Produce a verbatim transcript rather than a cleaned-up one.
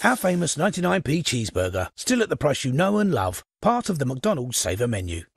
Our famous ninety-nine p cheeseburger, still at the price you know and love, part of the McDonald's Saver menu.